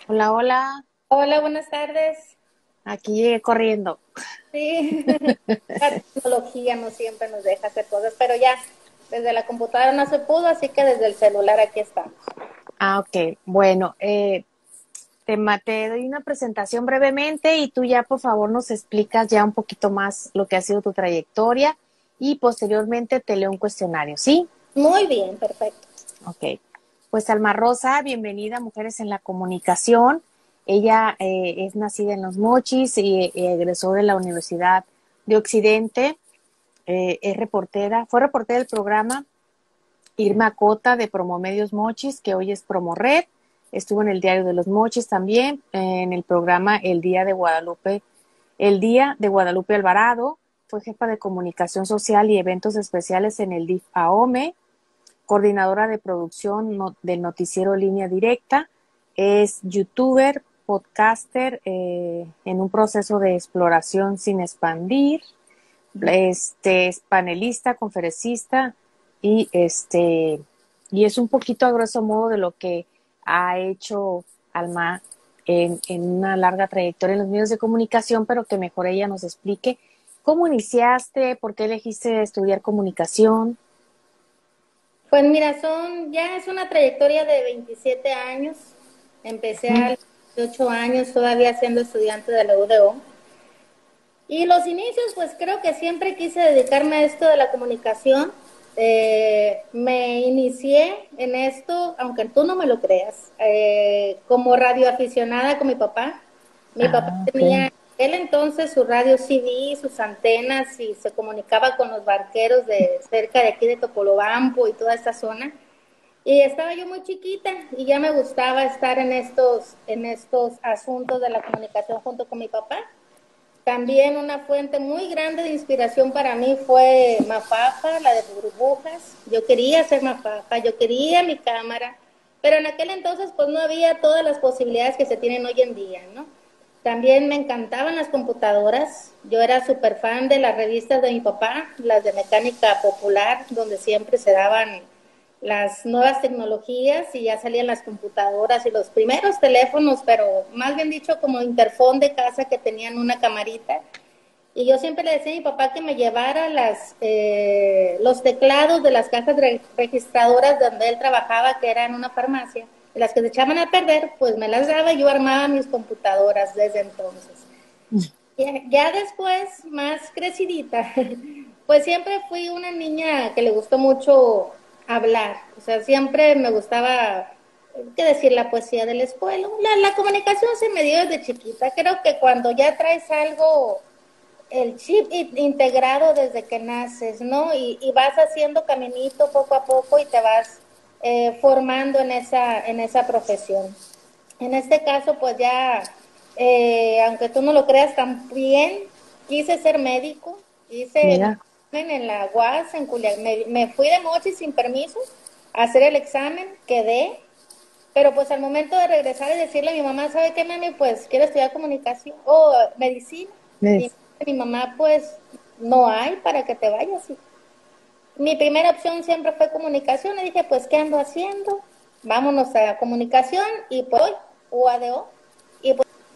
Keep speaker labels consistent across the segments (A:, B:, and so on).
A: Hola, hola.
B: Hola, buenas tardes.
A: Aquí llegué corriendo.
B: Sí, la tecnología no siempre nos deja hacer cosas, pero ya desde la computadora no se pudo, así que desde el celular aquí estamos.
A: Ok. Bueno, te doy una presentación brevemente y tú ya, por favor, nos explicas ya un poquito más lo que ha sido tu trayectoria y posteriormente te leo un cuestionario, ¿sí?
B: Muy bien, perfecto.
A: Ok. Pues Alma Rosa, bienvenida a Mujeres en la Comunicación. Ella es nacida en Los Mochis y egresó de la Universidad de Occidente. Es reportera, fue reportera del programa Irma Cota de Promomedios Mochis, que hoy es Promored. Estuvo en el Diario de los Mochis también, en el programa El Día de Guadalupe Alvarado. Fue jefa de comunicación social y eventos especiales en el DIF AOME, coordinadora de producción del noticiero Línea Directa. Es youtuber, podcaster, en un proceso de exploración sin expandir. Es panelista, conferencista y y es un poquito a grosso modo de lo que ha hecho Alma en una larga trayectoria en los medios de comunicación, pero que mejor ella nos explique cómo iniciaste, por qué elegiste estudiar comunicación.
B: Pues mira, ya es una trayectoria de 27 años. Empecé a los 18 años todavía siendo estudiante de la UDO. Y los inicios, pues creo que siempre quise dedicarme a esto de la comunicación. Me inicié en esto, aunque tú no me lo creas, como radioaficionada con mi papá. Mi papá
A: Ah, ok.
B: tenía en aquel entonces su radio CD, sus antenas y se comunicaba con los barqueros de cerca de aquí de Topolobampo y toda esta zona. Y estaba yo muy chiquita y ya me gustaba estar en estos asuntos de la comunicación junto con mi papá. También una fuente muy grande de inspiración para mí fue Mafafa, la de burbujas. Yo quería ser Mafafa, yo quería mi cámara, pero en aquel entonces pues no había todas las posibilidades que se tienen hoy en día, ¿no? También me encantaban las computadoras. Yo era súper fan de las revistas de mi papá, las de mecánica popular, donde siempre se daban las nuevas tecnologías y ya salían las computadoras y los primeros teléfonos, pero más bien dicho como interfón de casa que tenían una camarita. Y yo siempre le decía a mi papá que me llevara los teclados de las cajas registradoras donde él trabajaba, que era en una farmacia. Y las que se echaban a perder, pues me las daba y yo armaba mis computadoras desde entonces. Ya después, más crecidita, pues siempre fui una niña que le gustó mucho hablar. O sea, siempre me gustaba, qué decir, la poesía de la escuela. La comunicación se me dio desde chiquita. Creo que cuando ya traes algo, el chip integrado desde que naces, ¿no? Y vas haciendo caminito poco a poco y te vas formando en esa profesión. En este caso, pues ya, aunque tú no lo creas, también quise ser médico, hice mi
A: Mira,
B: examen en la UAS, en Culiacán, me fui de Mochi sin permiso a hacer el examen, quedé, pero pues al momento de regresar y decirle a mi mamá, ¿sabe qué, mami? Pues quiero estudiar comunicación o medicina. Y mi mamá, pues, no hay para que te vayas. Y mi primera opción siempre fue comunicación. Y dije, pues, ¿qué ando haciendo? Vámonos a comunicación y pues UADO. Y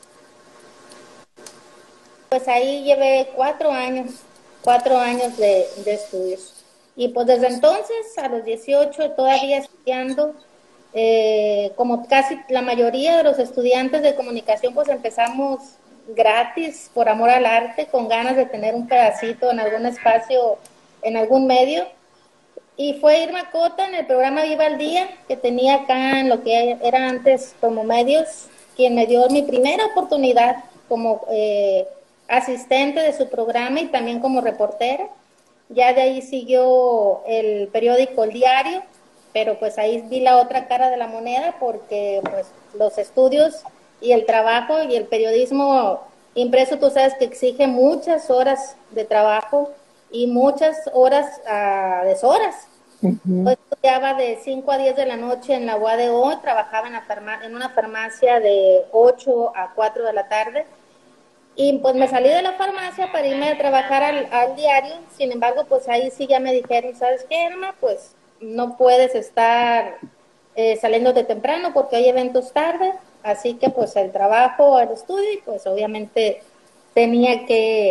B: pues ahí llevé 4 años de estudios. Y pues desde entonces, a los 18 todavía estudiando, como casi la mayoría de los estudiantes de comunicación, pues empezamos gratis, por amor al arte, con ganas de tener un pedacito en algún espacio, en algún medio. Y fue Irma Cota en el programa Viva el Día, que tenía acá en lo que era antes como medios, quien me dio mi primera oportunidad como asistente de su programa y también como reportera. Ya de ahí siguió el periódico El Diario, pero pues ahí vi la otra cara de la moneda porque pues los estudios y el trabajo y el periodismo impreso, tú sabes que exige muchas horas de trabajo y muchas horas a deshoras. Yo
A: ujú.
B: estudiaba de 5 a 10 de la noche en la UADO, trabajaba en una farmacia de 8 a 4 de la tarde y pues me salí de la farmacia para irme a trabajar al diario. Sin embargo, pues ahí sí ya me dijeron, ¿sabes qué, Irma? Pues no puedes estar saliendo de temprano porque hay eventos tarde. así que pues el trabajo, el estudio, y pues obviamente tenía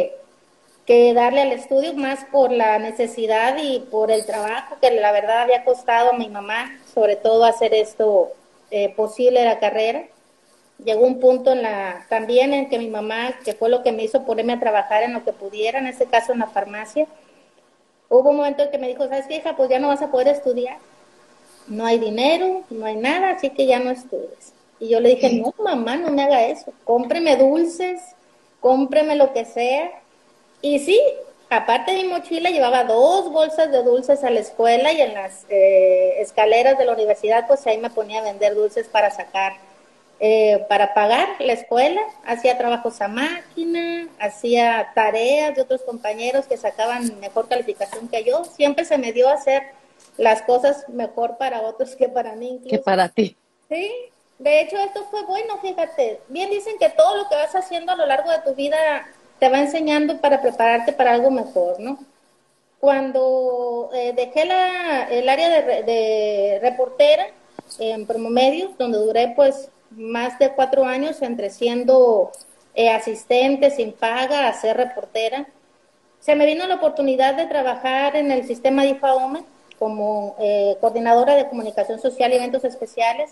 B: que darle al estudio más por la necesidad y por el trabajo que la verdad había costado a mi mamá, sobre todo hacer esto posible, la carrera. Llegó un punto también en que mi mamá, que fue lo que me hizo ponerme a trabajar en lo que pudiera, en este caso en la farmacia, hubo un momento en que me dijo, ¿sabes qué, hija? Pues ya no vas a poder estudiar, no hay dinero, no hay nada, así que ya no estudies. Y yo le dije, no, mamá, no me haga eso, cómpreme dulces, cómpreme lo que sea. Y sí, aparte de mi mochila, llevaba 2 bolsas de dulces a la escuela y en las escaleras de la universidad, pues ahí me ponía a vender dulces para sacar, para pagar la escuela. Hacía trabajos a máquina, hacía tareas de otros compañeros que sacaban mejor calificación que yo. Siempre se me dio a hacer las cosas mejor para otros que para mí
A: Que
B: incluso.
A: para ti.
B: Sí, de hecho esto fue bueno, fíjate. Bien dicen que todo lo que vas haciendo a lo largo de tu vida te va enseñando para prepararte para algo mejor, ¿no? Cuando dejé el área de reportera en Promomedios, donde duré pues más de 4 años entre siendo asistente sin paga a ser reportera, se me vino la oportunidad de trabajar en el sistema de IFAOME como coordinadora de comunicación social y eventos especiales.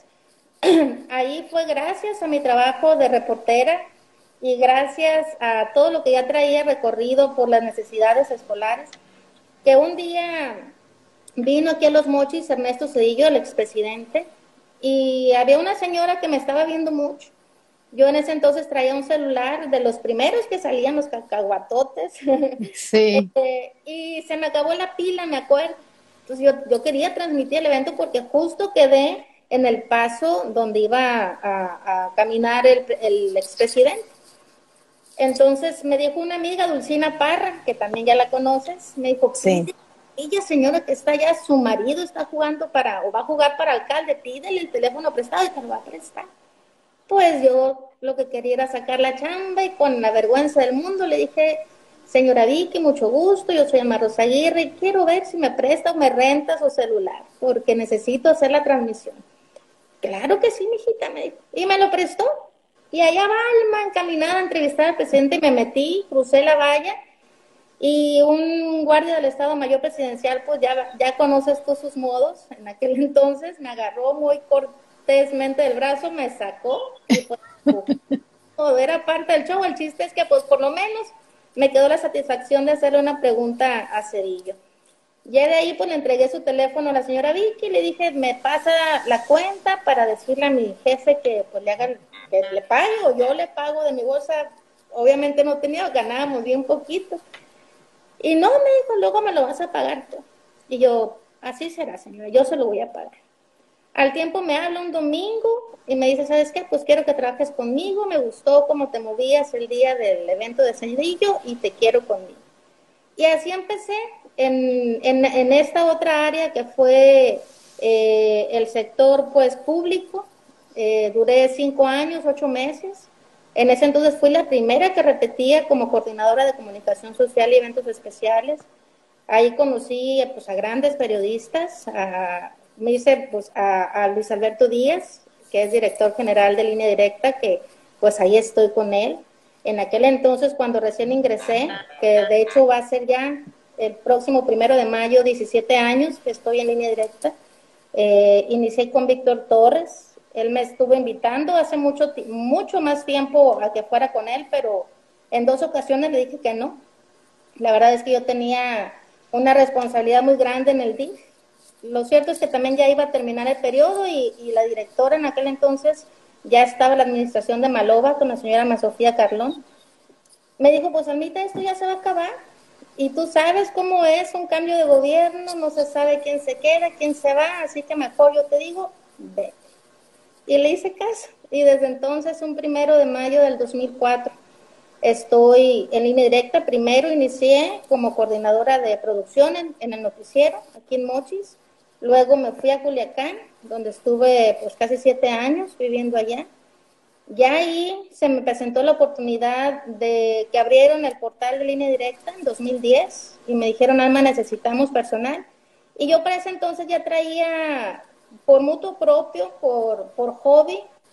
B: Ahí fue gracias a mi trabajo de reportera y gracias a todo lo que ya traía recorrido por las necesidades escolares, que un día vino aquí a Los Mochis Ernesto Zedillo, el expresidente, y había una señora que me estaba viendo mucho. Yo en ese entonces traía un celular de los primeros que salían, los cacahuatotes,
A: Sí.
B: y se me acabó la pila, me acuerdo. Entonces yo quería transmitir el evento porque justo quedé en el paso donde iba a caminar el expresidente. Entonces me dijo una amiga, Dulcina Parra, que también ya la conoces, me dijo,
A: Sí.
B: pide, ella señora que está allá, su marido está jugando o va a jugar para alcalde, pídele el teléfono prestado y te lo va a prestar. Pues yo lo que quería era sacar la chamba y con la vergüenza del mundo le dije, señora Vicky, mucho gusto, yo soy Emma Rosa Aguirre y quiero ver si me presta o me renta su celular, porque necesito hacer la transmisión. Claro que sí, mijita, me dijo. Y me lo prestó. Y allá va Alma encaminada a entrevistar al presidente, me metí, crucé la valla y un guardia del Estado Mayor Presidencial, pues ya conoces tú sus modos, en aquel entonces me agarró muy cortésmente del brazo, me sacó y pues todo era parte del show. El chiste es que pues por lo menos me quedó la satisfacción de hacerle una pregunta a Cedillo. Ya de ahí pues le entregué su teléfono a la señora Vicky y le dije, me pasa la cuenta para decirle a mi jefe que pues le hagan, que le pague o yo le pago de mi bolsa. Obviamente no tenía, ganábamos bien poquito. Y no, me dijo, luego me lo vas a pagar tú. Y yo, así será, señora, yo se lo voy a pagar. Al tiempo me habla un domingo y me dice, ¿sabes qué? Pues quiero que trabajes conmigo, me gustó cómo te movías el día del evento de Cedillo y te quiero conmigo. Y así empecé en esta otra área que fue el sector pues público. Duré 5 años, 8 meses. En ese entonces fui la primera que repetía como coordinadora de comunicación social y eventos especiales. Ahí conocí pues, a grandes periodistas, me hice pues, a Luis Alberto Díaz, que es director general de Línea Directa, que pues ahí estoy con él. En aquel entonces, cuando recién ingresé, que de hecho va a ser ya el próximo 1 de mayo, 17 años que estoy en Línea Directa, inicié con Víctor Torres. Él me estuvo invitando hace mucho más tiempo a que fuera con él, pero en 2 ocasiones le dije que no. La verdad es que yo tenía una responsabilidad muy grande en el DIF. Lo cierto es que también ya iba a terminar el periodo y la directora en aquel entonces ya estaba en la administración de Malova con la señora Sofía Carlón. Me dijo, pues Almita, esto ya se va a acabar. Y tú sabes cómo es un cambio de gobierno, no se sabe quién se queda, quién se va, así que mejor yo te digo, vete. Y le hice caso. Y desde entonces, un 1 de mayo del 2004, estoy en Línea Directa. Primero inicié como coordinadora de producción en el noticiero, aquí en Mochis. Luego me fui a Culiacán, donde estuve pues casi 7 años viviendo allá. Ya ahí se me presentó la oportunidad de que abrieron el portal de Línea Directa en 2010 y me dijeron, Alma, necesitamos personal. Y yo para ese entonces ya traía, por mutuo propio, por hobby,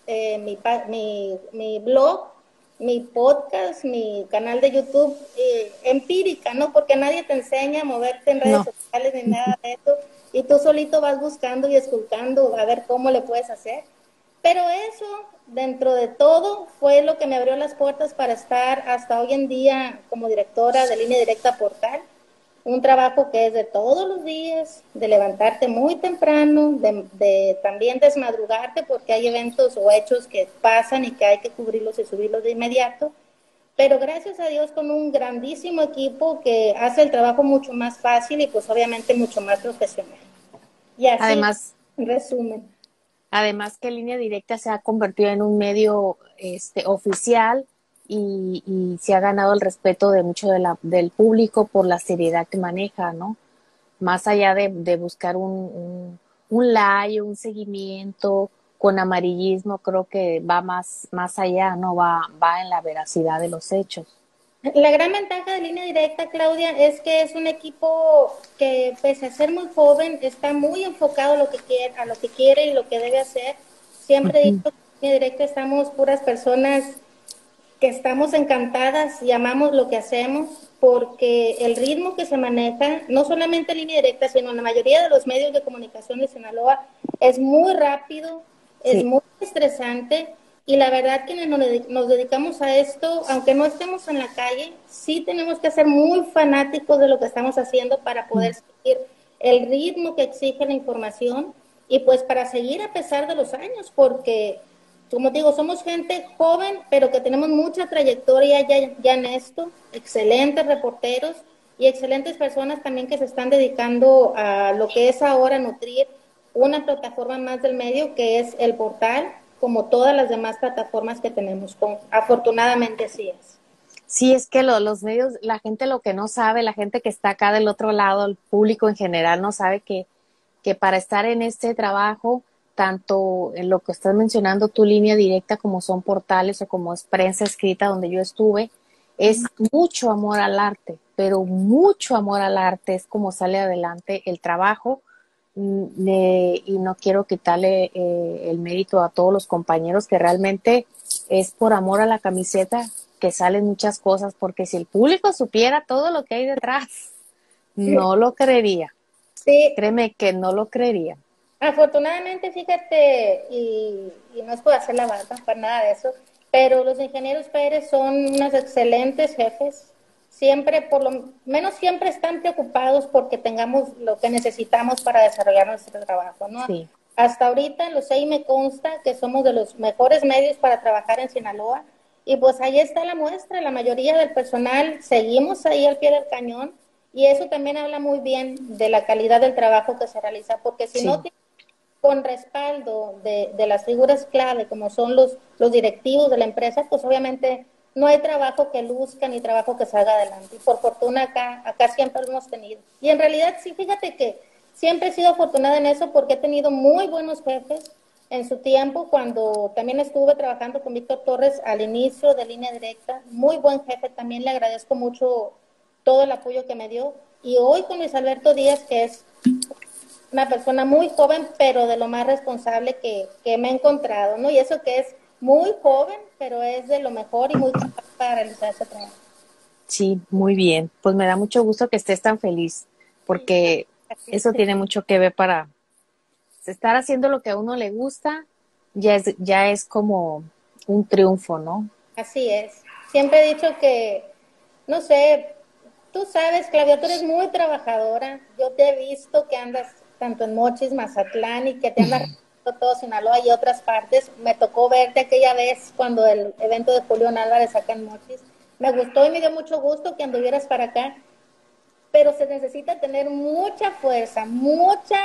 B: mi blog, mi podcast, mi canal de YouTube empírica, ¿no? Porque nadie te enseña a moverte en redes
A: No.
B: sociales ni nada de eso, y tú solito vas buscando y esculcando a ver cómo le puedes hacer. Pero eso, dentro de todo, fue lo que me abrió las puertas para estar hasta hoy en día como directora de Línea Directa Portal. Un trabajo que es de todos los días, de levantarte muy temprano, de también desmadrugarte porque hay eventos o hechos que pasan y que hay que cubrirlos y subirlos de inmediato. Pero gracias a Dios con un grandísimo equipo que hace el trabajo mucho más fácil y pues obviamente mucho más profesional. Y así,
A: Además,
B: en resumen.
A: además que Línea Directa se ha convertido en un medio oficial y se ha ganado el respeto de mucho del público por la seriedad que maneja, ¿no? Más allá de buscar un like, un seguimiento con amarillismo, creo que va más allá, ¿no? Va en la veracidad de los hechos.
B: La gran ventaja de Línea Directa, Claudia, es que es un equipo que, pese a ser muy joven, está muy enfocado a lo que quiere y lo que debe hacer. Siempre he dicho que en Línea Directa estamos puras personas que estamos encantadas y amamos lo que hacemos, porque el ritmo que se maneja, no solamente en Línea Directa, sino en la mayoría de los medios de comunicación de Sinaloa, es muy rápido, es
A: Sí.
B: muy estresante, y la verdad que nos dedicamos a esto, aunque no estemos en la calle, sí tenemos que ser muy fanáticos de lo que estamos haciendo para poder seguir el ritmo que exige la información y pues para seguir a pesar de los años, porque como digo, somos gente joven, pero que tenemos mucha trayectoria ya en esto, excelentes reporteros y excelentes personas también que se están dedicando a lo que es ahora nutrir una plataforma más del medio, que es el portal, como todas las demás plataformas que tenemos. Afortunadamente sí es.
A: Sí, es que los medios, la gente lo que no sabe, la gente que está acá del otro lado, el público en general no sabe que para estar en este trabajo, tanto en lo que estás mencionando, tu línea directa, como son portales o como es prensa escrita donde yo estuve, es mucho amor al arte, pero mucho amor al arte, es como sale adelante el trabajo. Y no quiero quitarle el mérito a todos los compañeros, que realmente es por amor a la camiseta que salen muchas cosas, porque si el público supiera todo lo que hay detrás, no lo creería.
B: Sí,
A: Créeme que no lo creería.
B: afortunadamente, fíjate, y no es por hacer la barba para nada de eso, pero los ingenieros Pérez son unos excelentes jefes. Siempre, por lo menos siempre están preocupados porque tengamos lo que necesitamos para desarrollar nuestro trabajo, ¿no?
A: Sí,
B: Hasta ahorita, lo sé y me consta que somos de los mejores medios para trabajar en Sinaloa. Y pues ahí está la muestra, la mayoría del personal seguimos ahí al pie del cañón, y eso también habla muy bien de la calidad del trabajo que se realiza, porque si no
A: sí,
B: con respaldo de las figuras clave, como son los directivos de la empresa, pues obviamente no hay trabajo que luzca ni trabajo que salga adelante. Y por fortuna acá siempre lo hemos tenido. Y en realidad sí, fíjate que siempre he sido afortunada en eso porque he tenido muy buenos jefes en su tiempo, cuando también estuve trabajando con Víctor Torres al inicio de Línea Directa. Muy buen jefe, también le agradezco mucho todo el apoyo que me dio. Y hoy con Luis Alberto Díaz, que es una persona muy joven, pero de lo más responsable que me he encontrado, ¿no? Y eso que es muy joven, pero es de lo mejor y muy capaz para realizar ese trabajo.
A: sí, muy bien. Pues me da mucho gusto que estés tan feliz, porque eso
B: Sí,
A: tiene mucho que ver para estar haciendo lo que a uno le gusta, ya es como un triunfo, ¿no?
B: así es. Siempre he dicho que, no sé, tú sabes, Claudia, tú eres muy trabajadora. Yo te he visto que andas tanto en Mochis, Mazatlán, y que te andas recorriendo todo Sinaloa y otras partes. Me tocó verte aquella vez cuando el evento de Julián Álvarez acá en Mochis. Me gustó y me dio mucho gusto que anduvieras para acá, pero se necesita tener mucha fuerza, mucha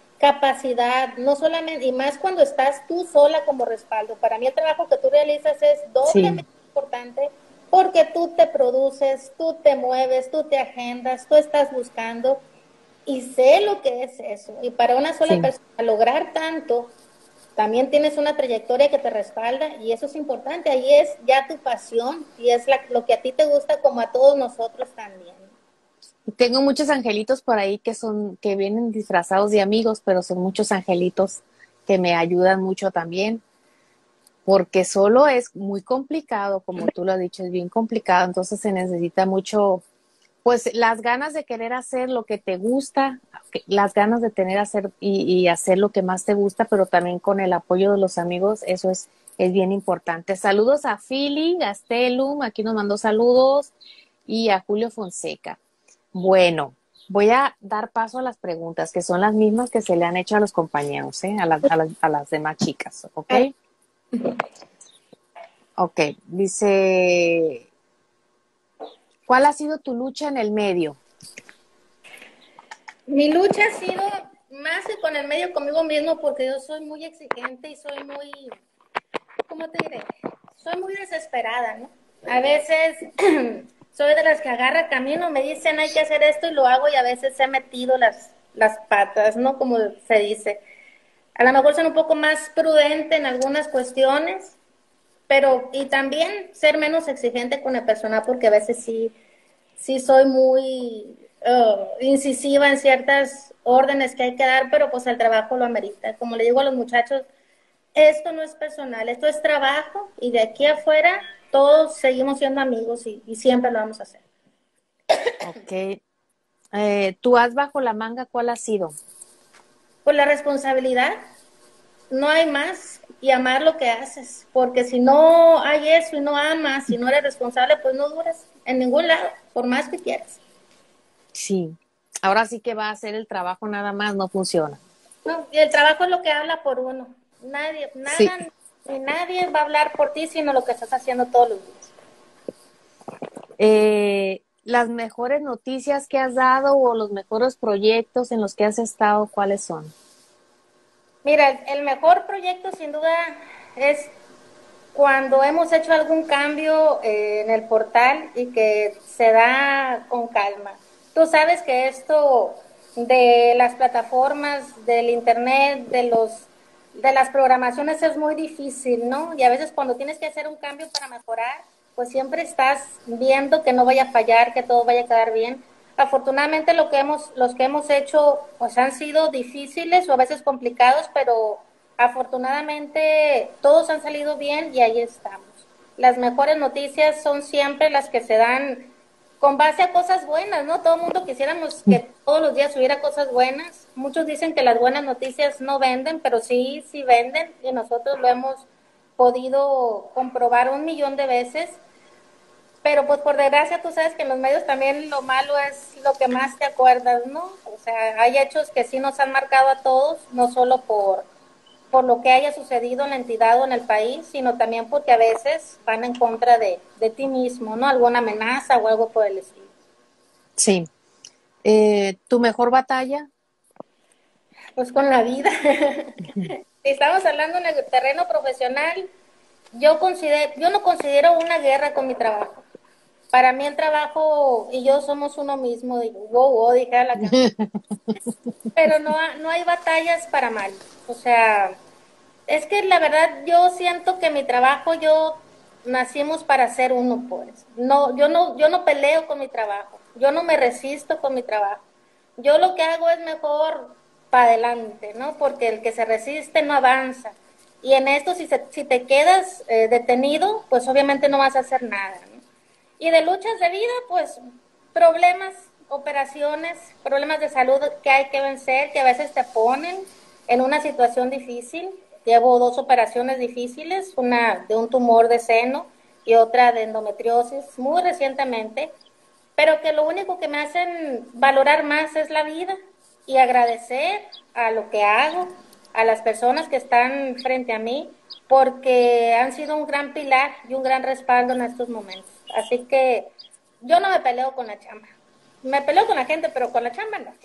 B: capacidad, no solamente, y más cuando estás tú sola como respaldo. Para mí el trabajo que tú realizas es
A: Sí,
B: doblemente importante porque tú te produces, tú te mueves, tú te agendas, tú estás buscando, y sé lo que es eso. Y para una sola
A: sí.
B: persona lograr tanto, también tienes una trayectoria que te respalda, y eso es importante. Ahí es ya tu pasión y es lo que a ti te gusta, como a todos nosotros también.
A: Tengo muchos angelitos por ahí que vienen disfrazados de amigos, pero son muchos angelitos que me ayudan mucho también. porque solo es muy complicado, como tú lo has dicho, es bien complicado, entonces se necesita mucho, pues las ganas de querer hacer lo que te gusta, las ganas de tener hacer y hacer lo que más te gusta, pero también con el apoyo de los amigos, eso es bien importante. Saludos a Philly, Gastelum, aquí nos mandó saludos, y a Julio Fonseca. Bueno, voy a dar paso a las preguntas, que son las mismas que se le han hecho a los compañeros, ¿eh? A las demás chicas, ¿ok? Ok, dice, ¿cuál ha sido tu lucha en el medio?
B: Mi lucha ha sido más que con el medio conmigo mismo, porque yo soy muy exigente y soy muy, ¿cómo te diré? Soy muy desesperada, ¿no? A veces soy de las que agarra camino, me dicen hay que hacer esto y lo hago, y a veces he metido las patas, ¿no? Como se dice. A lo mejor soy un poco más prudente en algunas cuestiones, pero y también ser menos exigente con la persona, porque a veces sí soy muy incisiva en ciertas órdenes que hay que dar, pero pues el trabajo lo amerita. Como le digo a los muchachos, esto no es personal, esto es trabajo, y de aquí afuera todos seguimos siendo amigos y siempre lo vamos a hacer.
A: Ok. ¿Tu as bajo la manga cuál ha sido?
B: Pues la responsabilidad, no hay más, y amar lo que haces, porque si no hay eso y no amas, si no eres responsable, pues no duras en ningún lado, por más que quieras.
A: Sí. Ahora sí que va a hacer el trabajo nada más, no funciona.
B: No, y el trabajo es lo que habla por uno. Nadie,
A: Sí.
B: nada, ni nadie va a hablar por ti, sino lo que estás haciendo todos los días.
A: Las mejores noticias que has dado o los mejores proyectos en los que has estado, ¿cuáles son?
B: Mira, el mejor proyecto sin duda es cuando hemos hecho algún cambio en el portal y que se da con calma. Tú sabes que esto de las plataformas, del internet, de las programaciones es muy difícil, ¿no? Y a veces cuando tienes que hacer un cambio para mejorar, pues siempre estás viendo que no vaya a fallar, que todo vaya a quedar bien. Afortunadamente los que hemos hecho pues han sido difíciles o a veces complicados, pero afortunadamente todos han salido bien y ahí estamos. Las mejores noticias son siempre las que se dan con base a cosas buenas, ¿no? Todo el mundo quisiéramos que todos los días hubiera cosas buenas. Muchos dicen que las buenas noticias no venden, pero sí, sí venden, y nosotros lo hemos podido comprobar 1 millón de veces. Pero pues por desgracia tú sabes que en los medios también lo malo es lo que más te acuerdas, ¿no? O sea, hay hechos que sí nos han marcado a todos, no solo por lo que haya sucedido en la entidad o en el país, sino también porque a veces van en contra de ti mismo, ¿no? Alguna amenaza o algo por el estilo.
A: Sí. ¿Tu mejor batalla?
B: Pues con la vida. Si estamos hablando en el terreno profesional, yo no considero una guerra con mi trabajo. Para mí el trabajo y yo somos uno mismo, digo, wow, wow, dije la canción. Pero no hay batallas para mal. O sea, es que la verdad yo siento que mi trabajo, yo nacimos para ser uno, pues. No, yo no peleo con mi trabajo. Yo no me resisto con mi trabajo. Yo lo que hago es mejor para adelante, ¿no? Porque el que se resiste no avanza. Y en esto, si te quedas detenido, pues obviamente no vas a hacer nada, ¿no? Y de luchas de vida, pues problemas, operaciones, problemas de salud que hay que vencer, que a veces te ponen en una situación difícil. Llevo 2 operaciones difíciles, una de un tumor de seno y otra de endometriosis muy recientemente, pero que lo único que me hacen valorar más es la vida y agradecer a lo que hago, a las personas que están frente a mí, porque han sido un gran pilar y un gran respaldo en estos momentos. Así que yo no me peleo con la chamba. Me peleo con la gente, pero con la chamba no.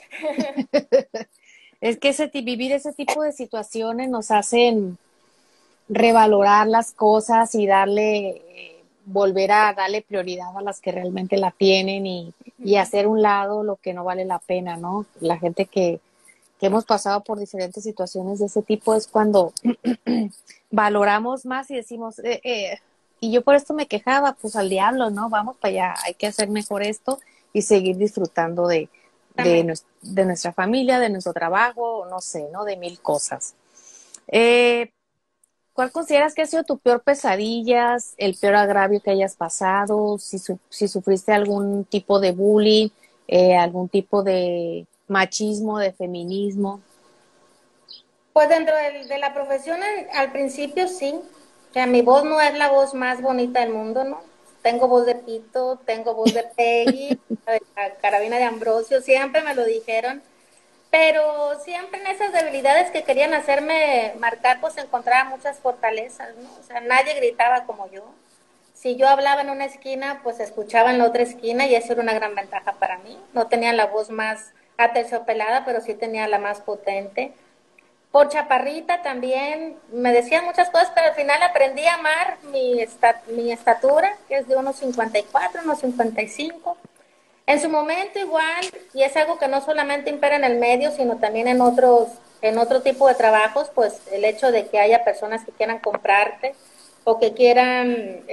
A: Es que vivir ese tipo de situaciones nos hacen revalorar las cosas y volver a darle prioridad a las que realmente la tienen y hacer un lado lo que no vale la pena, ¿no? La gente que hemos pasado por diferentes situaciones de ese tipo es cuando valoramos más y decimos, y yo por esto me quejaba, pues al diablo, ¿no? Vamos para allá, hay que hacer mejor esto y seguir disfrutando de nuestra familia, de nuestro trabajo, no sé, ¿no? De mil cosas. ¿Cuál consideras que ha sido tu peor pesadilla, el peor agravio que hayas pasado, si sufriste algún tipo de bullying, algún tipo de machismo, de feminismo?
B: Pues dentro de la profesión al principio sí, o sea, mi voz no es la voz más bonita del mundo, ¿no? Tengo voz de pito, tengo voz de Peggy, la carabina de Ambrosio, siempre me lo dijeron, pero siempre en esas debilidades que querían hacerme marcar, pues encontraba muchas fortalezas, ¿no? O sea, nadie gritaba como yo. Si yo hablaba en una esquina, pues escuchaba en la otra esquina y eso era una gran ventaja para mí. No tenía la voz más aterciopelada, pero sí tenía la más potente. Por chaparrita también me decían muchas cosas, pero al final aprendí a amar mi estatura, que es de unos 54, unos 55. En su momento igual, y es algo que no solamente impera en el medio, sino también en otro tipo de trabajos, pues el hecho de que haya personas que quieran comprarte o que quieran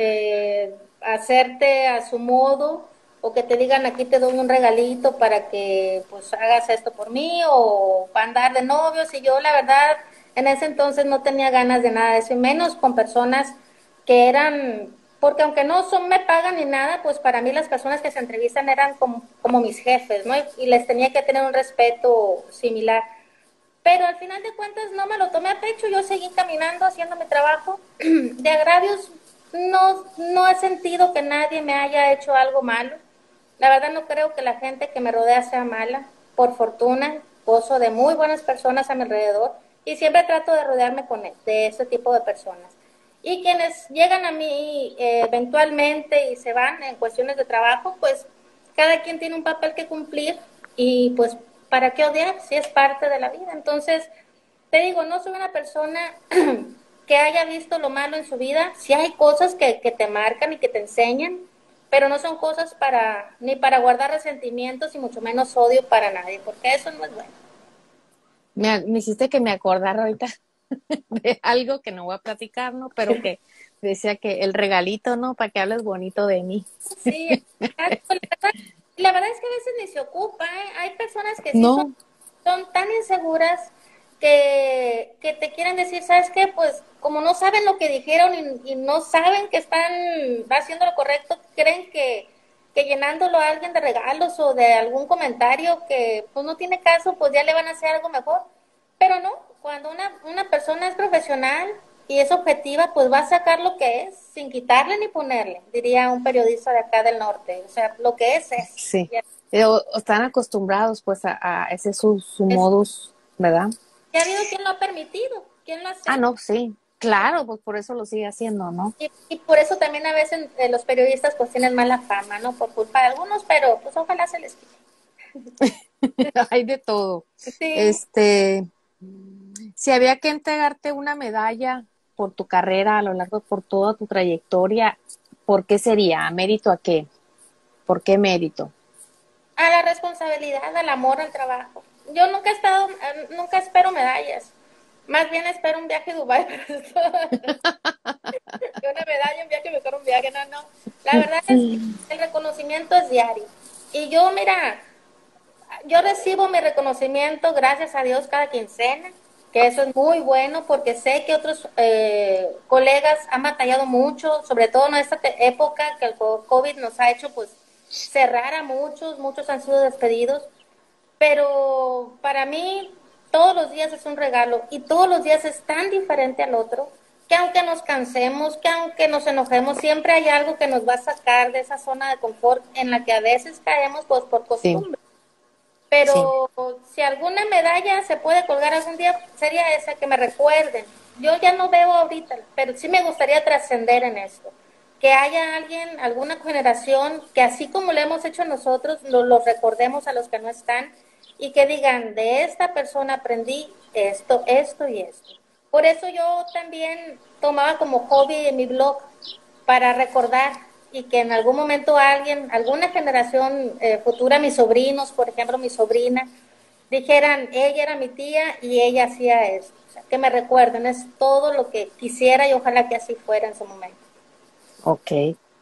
B: hacerte a su modo o que te digan aquí te doy un regalito para que pues hagas esto por mí o andar de novios y yo la verdad en ese entonces no tenía ganas de nada de eso y menos con personas que eran, porque aunque no son, me pagan ni nada, pues para mí las personas que se entrevistan eran como mis jefes, ¿no? Y les tenía que tener un respeto similar. Pero al final de cuentas no me lo tomé a pecho, yo seguí caminando, haciendo mi trabajo. De agravios no he sentido que nadie me haya hecho algo malo. La verdad no creo que la gente que me rodea sea mala. Por fortuna, gozo de muy buenas personas a mi alrededor y siempre trato de rodearme de ese tipo de personas. Y quienes llegan a mí eventualmente y se van en cuestiones de trabajo, pues cada quien tiene un papel que cumplir y pues ¿para qué odiar si es parte de la vida? Entonces, te digo, no soy una persona que haya visto lo malo en su vida, sí hay cosas que te marcan y que te enseñan, pero no son cosas ni para guardar resentimientos y mucho menos odio para nadie, porque eso no es bueno.
A: Me hiciste que me acordara ahorita de algo que no voy a platicar, ¿no? Pero que decía que el regalito, ¿no? Para que hables bonito de mí.
B: Sí, exacto. La verdad es que a veces ni se ocupa, ¿eh? Hay personas que sí
A: No,
B: son tan inseguras que te quieren decir, ¿sabes qué? Pues como no saben lo que dijeron y no saben que están haciendo lo correcto, creen que llenándolo a alguien de regalos o de algún comentario que pues no tiene caso, pues ya le van a hacer algo mejor. Pero no, cuando una persona es profesional y es objetiva, pues va a sacar lo que es, sin quitarle ni ponerle, diría un periodista de acá del norte. O sea, lo que es.
A: sí.
B: Ya,
A: Están acostumbrados pues a ese su
B: es,
A: modus, ¿verdad?
B: ya ha habido quien lo ha permitido, quien lo
A: Ah,
B: acepta.
A: no, sí. Claro, pues por eso lo sigue haciendo, ¿no?
B: Y por eso también a veces los periodistas pues tienen mala fama, ¿no? Por culpa de algunos, pero pues ojalá se les quite.
A: Hay de todo.
B: Sí,
A: Este, si había que entregarte una medalla por tu carrera a lo largo, por toda tu trayectoria, ¿por qué sería? ¿A mérito a qué? ¿Por qué mérito?
B: a la responsabilidad, al amor, al trabajo. Yo nunca he estado, nunca espero medallas. Más bien espero un viaje a Dubái, pero esto, una medalla, un viaje mejor un viaje, no, no. La verdad es que el reconocimiento es diario. Y yo, mira, yo recibo mi reconocimiento, gracias a Dios, cada quincena, que eso es muy bueno porque sé que otros colegas han batallado mucho, sobre todo en esta época que el COVID nos ha hecho pues cerrar a muchos, muchos han sido despedidos, pero para mí todos los días es un regalo y todos los días es tan diferente al otro que aunque nos cansemos, que aunque nos enojemos, siempre hay algo que nos va a sacar de esa zona de confort en la que a veces caemos pues por
A: Sí,
B: costumbre.
A: sí.
B: Pero si alguna medalla se puede colgar algún día, sería esa, que me recuerden. Yo ya no veo ahorita, pero sí me gustaría trascender en esto. Que haya alguien, alguna generación, que así como lo hemos hecho nosotros, lo recordemos a los que no están y que digan, de esta persona aprendí esto, esto y esto. Por eso yo también tomaba como hobby en mi blog para recordar y que en algún momento alguien, alguna generación futura, mis sobrinos, por ejemplo, mi sobrina, dijeran, ella era mi tía y ella hacía eso. O sea, que me recuerden, es todo lo que quisiera y ojalá que así fuera en su momento.
A: Ok.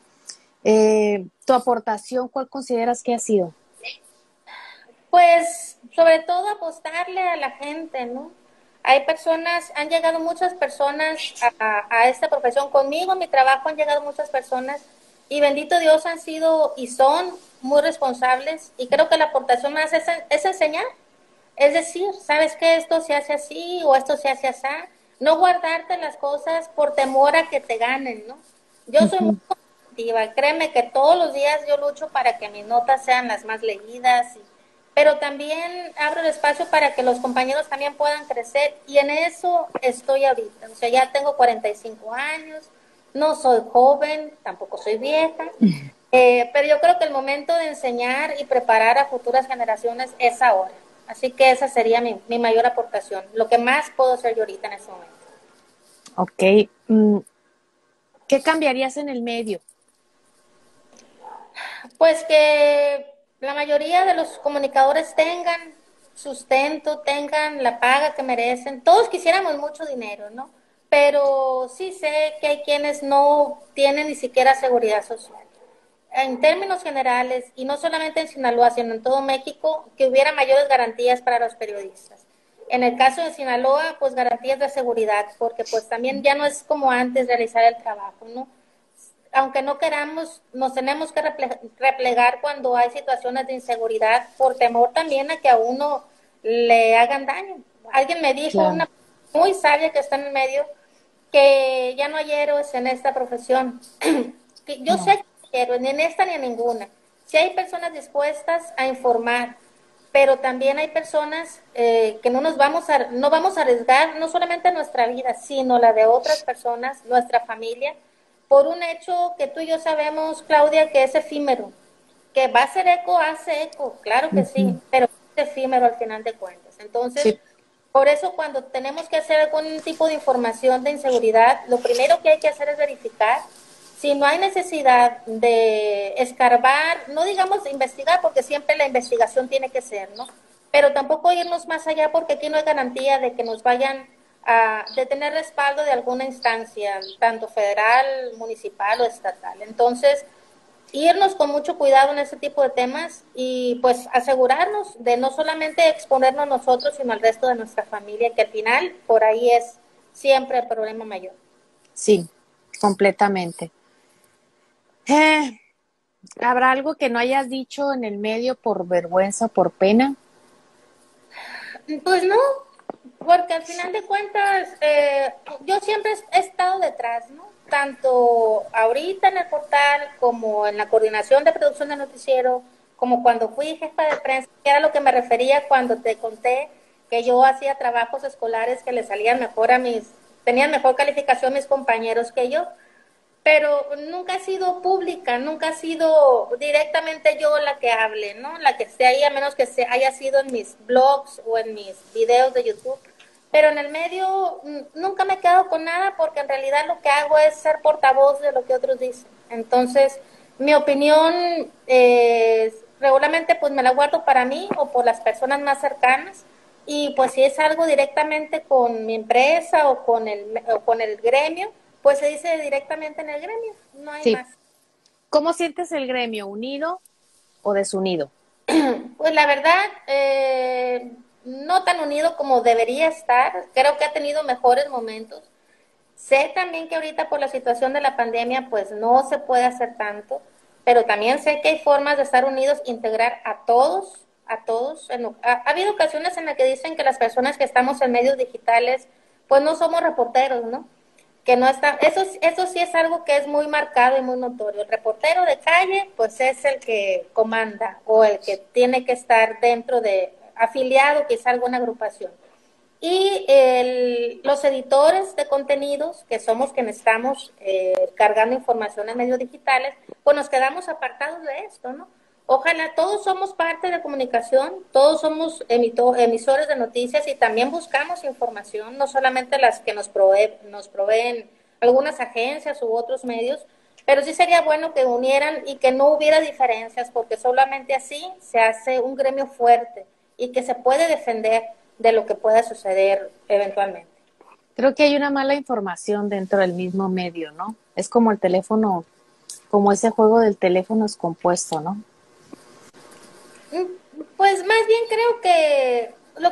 A: ¿Tu aportación cuál consideras que ha sido?
B: Pues sobre todo apostarle a la gente, ¿no? Hay personas, han llegado muchas personas a esta profesión conmigo, en mi trabajo han llegado muchas personas y bendito Dios han sido y son muy responsables y creo que la aportación más es enseñar, es decir, sabes que esto se hace así o esto se hace así, no guardarte las cosas por temor a que te ganen, ¿no? Yo soy muy
A: Ujú.
B: competitiva, créeme que todos los días yo lucho para que mis notas sean las más leídas, pero también abro el espacio para que los compañeros también puedan crecer y en eso estoy ahorita, o sea, ya tengo 45 años, no soy joven, tampoco soy vieja, pero yo creo que el momento de enseñar y preparar a futuras generaciones es ahora. Así que esa sería mi mayor aportación, lo que más puedo hacer yo ahorita en este momento.
A: Ok. ¿Qué cambiarías en el medio?
B: Pues que la mayoría de los comunicadores tengan sustento, tengan la paga que merecen. Todos quisiéramos mucho dinero, ¿no? Pero sí sé que hay quienes no tienen ni siquiera seguridad social. En términos generales, y no solamente en Sinaloa, sino en todo México, que hubiera mayores garantías para los periodistas. En el caso de Sinaloa, pues garantías de seguridad, porque pues también ya no es como antes realizar el trabajo, ¿no? Aunque no queramos, nos tenemos que replegar cuando hay situaciones de inseguridad por temor también a que a uno le hagan daño. Alguien me dijo,
A: Claro.
B: una muy sabia que está en el medio, que ya no hay héroes en esta profesión. Que yo
A: No.
B: sé que no hay héroes, ni en esta ni en ninguna. Si hay personas dispuestas a informar, pero también hay personas que no vamos a arriesgar no solamente nuestra vida, sino la de otras personas, nuestra familia, por un hecho que tú y yo sabemos, Claudia, que es efímero, que va a hacer eco, hace eco, claro que
A: Ujú.
B: sí, pero es efímero al final de cuentas. Entonces,
A: Sí.
B: por eso cuando tenemos que hacer algún tipo de información de inseguridad, lo primero que hay que hacer es verificar si no hay necesidad de escarbar, no digamos de investigar, porque siempre la investigación tiene que ser, ¿no? Pero tampoco irnos más allá porque aquí no hay garantía de que nos vayan de tener respaldo de alguna instancia, tanto federal, municipal o estatal. Entonces, irnos con mucho cuidado en ese tipo de temas y pues asegurarnos de no solamente exponernos nosotros, sino al resto de nuestra familia, que al final por ahí es siempre el problema mayor.
A: Sí, completamente. Eh, ¿Habrá algo que no hayas dicho en el medio por vergüenza o por pena?
B: Pues no, porque al final de cuentas yo siempre he estado detrás, ¿no? Tanto ahorita en el portal como en la coordinación de producción de noticiero, como cuando fui jefa de prensa, que era lo que me refería cuando te conté que yo hacía trabajos escolares que le salían mejor tenían mejor calificación mis compañeros que yo, pero nunca ha sido pública, nunca ha sido directamente yo la que hable, ¿no? La que esté ahí, a menos que haya sido en mis blogs o en mis videos de YouTube. Pero en el medio nunca me he quedado con nada porque en realidad lo que hago es ser portavoz de lo que otros dicen. Entonces, mi opinión regularmente pues me la guardo para mí o por las personas más cercanas y pues si es algo directamente con mi empresa o con el gremio, pues se dice directamente en el gremio, no hay
A: Sí.
B: más.
A: ¿Cómo sientes el gremio? ¿Unido o desunido?
B: Pues la verdad, no tan unido como debería estar, creo que ha tenido mejores momentos. Sé también que ahorita por la situación de la pandemia, pues no se puede hacer tanto, pero también sé que hay formas de estar unidos, integrar a todos, a todos. Ha habido ocasiones en las que dicen que las personas que estamos en medios digitales, pues no somos reporteros, ¿no? Que no está, eso sí es algo que es muy marcado y muy notorio. El reportero de calle, pues es el que comanda o el que tiene que estar dentro de, afiliado quizá a alguna agrupación. Y los editores de contenidos, que somos quienes estamos cargando información en medios digitales, pues nos quedamos apartados de esto, ¿no? Ojalá todos somos parte de comunicación, todos somos emisores de noticias y también buscamos información, no solamente las que nos proveen algunas agencias u otros medios, pero sí sería bueno que unieran y que no hubiera diferencias, porque solamente así se hace un gremio fuerte y que se puede defender de lo que pueda suceder eventualmente.
A: Creo que hay una mala información dentro del mismo medio, ¿no? Es como el teléfono, como ese juego del teléfono es compuesto, ¿no?
B: Pues más bien creo que lo que pasa es que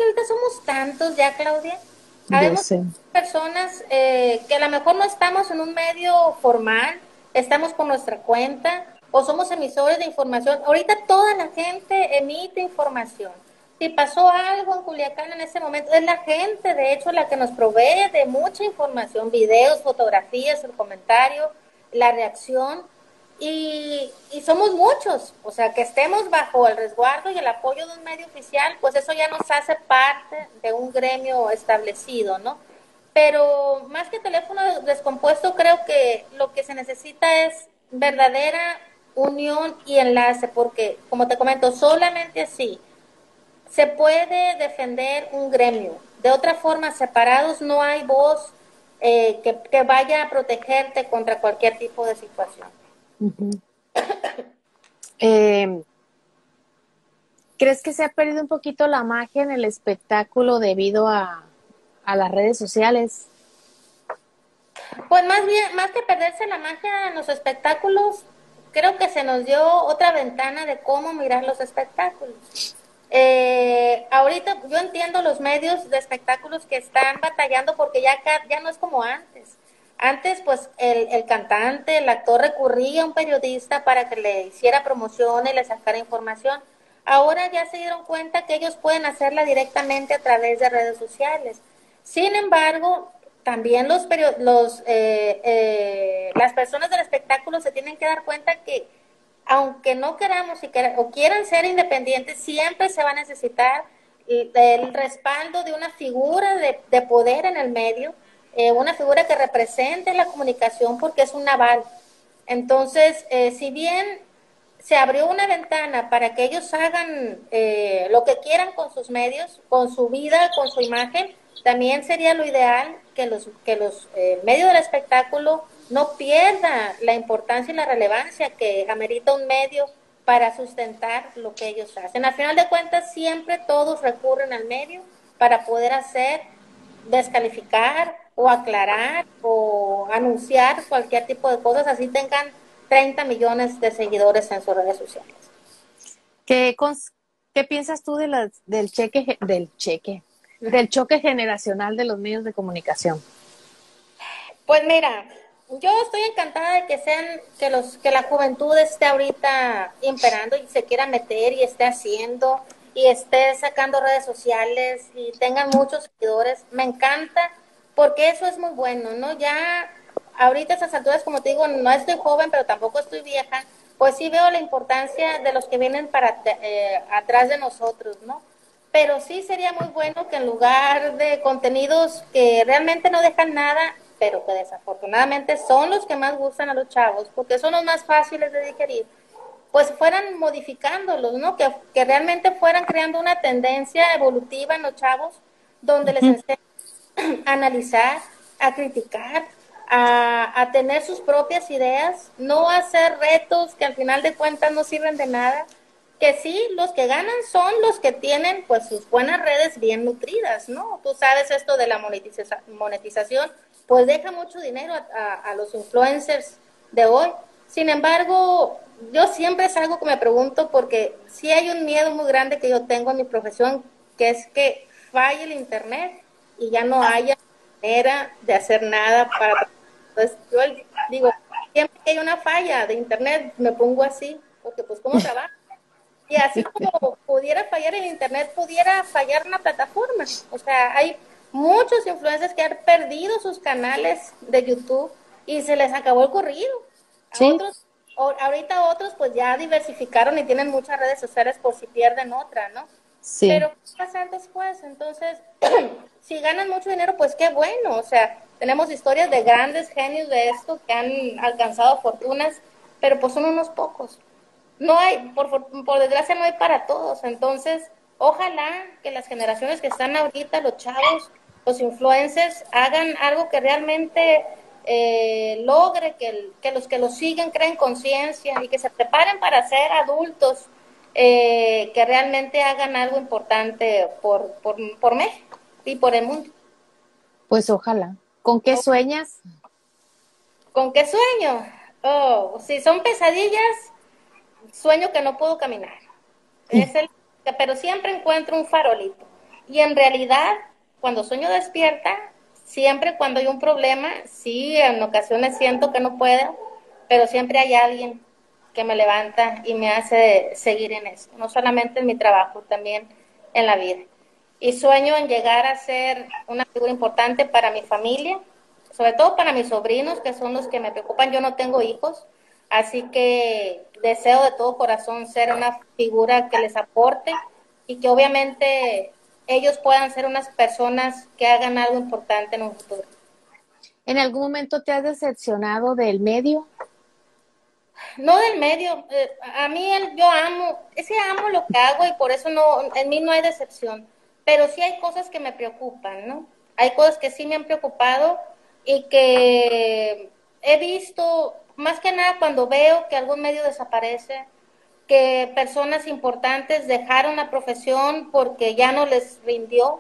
B: ahorita somos tantos ya, Claudia.
A: Yo
B: Habemos
A: sé.
B: personas que a lo mejor no estamos en un medio formal, estamos por nuestra cuenta o somos emisores de información. Ahorita toda la gente emite información. Si pasó algo en Culiacán en ese momento, es la gente, de hecho, la que nos provee de mucha información, videos, fotografías, el comentario, la reacción. Y somos muchos, o sea, que estemos bajo el resguardo y el apoyo de un medio oficial, pues eso ya nos hace parte de un gremio establecido, ¿no? Pero más que teléfono descompuesto, creo que lo que se necesita es verdadera unión y enlace, porque, como te comento, solamente así se puede defender un gremio. De otra forma, separados no hay voz que vaya a protegerte contra cualquier tipo de situación.
A: Ujú. Eh, ¿Crees que se ha perdido un poquito la magia en el espectáculo debido a las redes sociales?
B: Pues más bien, más que perderse la magia en los espectáculos, creo que se nos dio otra ventana de cómo mirar los espectáculos. Ahorita yo entiendo los medios de espectáculos que están batallando porque ya no es como antes. Antes, pues, el cantante, el actor recurría a un periodista para que le hiciera promoción y le sacara información. Ahora ya se dieron cuenta que ellos pueden hacerla directamente a través de redes sociales. Sin embargo, también las personas del espectáculo se tienen que dar cuenta que aunque no queramos o quieran ser independientes, siempre se va a necesitar el respaldo de una figura de poder en el medio, una figura que represente la comunicación porque es un aval. Entonces, si bien se abrió una ventana para que ellos hagan lo que quieran con sus medios, con su vida, con su imagen, también sería lo ideal que los medios del espectáculo no pierda la importancia y la relevancia que amerita un medio para sustentar lo que ellos hacen. Al final de cuentas, siempre todos recurren al medio para poder hacer, descalificar o aclarar o anunciar cualquier tipo de cosas, así tengan 30 millones de seguidores en sus redes sociales.
A: ¿Qué, qué piensas tú de del choque generacional de los medios de comunicación?
B: Pues mira, yo estoy encantada de que que la juventud esté ahorita imperando y se quiera meter y esté haciendo y esté sacando redes sociales y tengan muchos seguidores. Me encanta porque eso es muy bueno, ¿no? Ya ahorita a esas alturas, como te digo, no estoy joven, pero tampoco estoy vieja, pues sí veo la importancia de los que vienen atrás de nosotros, ¿no? Pero sí sería muy bueno que en lugar de contenidos que realmente no dejan nada, pero que desafortunadamente son los que más gustan a los chavos, porque son los más fáciles de digerir, pues fueran modificándolos, ¿no? Que realmente fueran creando una tendencia evolutiva en los chavos, donde les enseñan a analizar, a criticar, a tener sus propias ideas, no a hacer retos que al final de cuentas no sirven de nada, que sí, los que ganan son los que tienen pues sus buenas redes bien nutridas, ¿no? Tú sabes esto de la monetización, pues deja mucho dinero a los influencers de hoy. Sin embargo, yo siempre es algo que me pregunto porque sí hay un miedo muy grande que yo tengo en mi profesión, que es que falle el internet y ya no haya manera de hacer nada para... Pues yo digo, siempre que hay una falla de internet me pongo así, porque pues ¿cómo trabajo? Y así como pudiera fallar el internet, pudiera fallar una plataforma. O sea, hay muchos influencers que han perdido sus canales de YouTube y se les acabó el corrido. A
A: Sí,
B: otros, ahorita otros pues ya diversificaron y tienen muchas redes sociales por si pierden otra, ¿no?
A: sí.
B: Pero ¿qué pasa después? Entonces, si ganan mucho dinero, pues qué bueno. O sea, tenemos historias de grandes genios de esto que han alcanzado fortunas, pero pues son unos pocos. No hay, por desgracia no hay para todos. Entonces, ojalá que las generaciones que están ahorita, los chavos, los influencers, hagan algo que realmente logre que los que los siguen creen conciencia y que se preparen para ser adultos, que realmente hagan algo importante por México y por el mundo.
A: Pues ojalá. ¿Con qué sueñas?
B: ¿Con qué sueño? Oh, si son pesadillas, sueño que no puedo caminar. Es el, pero siempre encuentro un farolito. Y en realidad, cuando sueño despierta, siempre cuando hay un problema, sí, en ocasiones siento que no puedo, pero siempre hay alguien que me levanta y me hace seguir en eso, no solamente en mi trabajo, también en la vida. Y sueño en llegar a ser una figura importante para mi familia, sobre todo para mis sobrinos, que son los que me preocupan. Yo no tengo hijos, así que deseo de todo corazón ser una figura que les aporte y que obviamente ellos puedan ser unas personas que hagan algo importante en un futuro.
A: ¿En algún momento te has decepcionado del medio?
B: No del medio, a mí yo amo, ese amo lo que hago y por eso no, en mí no hay decepción, pero sí hay cosas que me preocupan, ¿no? Hay cosas que sí me han preocupado y que he visto, más que nada cuando veo que algún medio desaparece, que personas importantes dejaron la profesión porque ya no les rindió,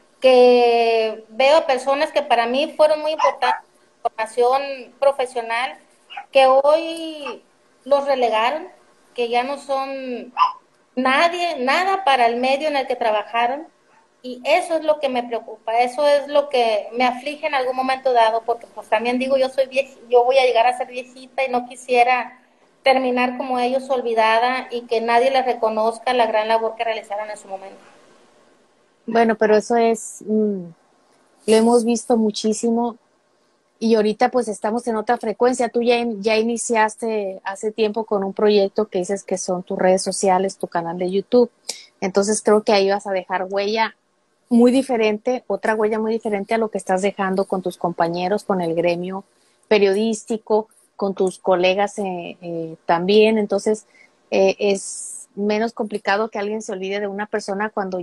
B: que veo personas que para mí fueron muy importantes en mi formación profesional, que hoy los relegaron, que ya no son nadie, nada para el medio en el que trabajaron. Y eso es lo que me preocupa, eso es lo que me aflige en algún momento dado, porque pues también digo, yo voy a llegar a ser viejita y no quisiera terminar como ellos olvidada y que nadie les reconozca la gran labor que realizaron en su momento.
A: Bueno, pero eso es, lo hemos visto muchísimo y ahorita pues estamos en otra frecuencia. Tú ya iniciaste hace tiempo con un proyecto que dices que son tus redes sociales, tu canal de YouTube. Entonces creo que ahí vas a dejar huella muy diferente, otra huella muy diferente a lo que estás dejando con tus compañeros, con el gremio periodístico, con tus colegas también. Entonces es menos complicado que alguien se olvide de una persona cuando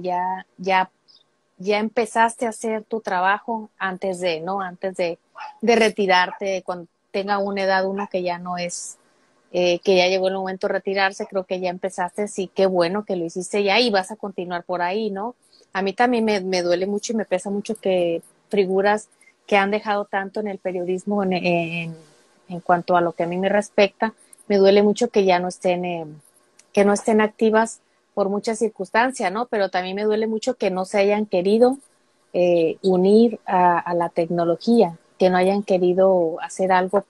A: ya empezaste a hacer tu trabajo antes de, ¿no? Antes de retirarte, cuando tenga una edad uno que ya no es, que ya llegó el momento de retirarse, creo que ya empezaste, sí, qué bueno que lo hiciste ya y vas a continuar por ahí, ¿no? A mí también me duele mucho y me pesa mucho que figuras que han dejado tanto en el periodismo en cuanto a lo que a mí me respecta, me duele mucho que no estén activas por muchas circunstancias, ¿no? Pero también me duele mucho que no se hayan querido unir a la tecnología, que no hayan querido hacer algo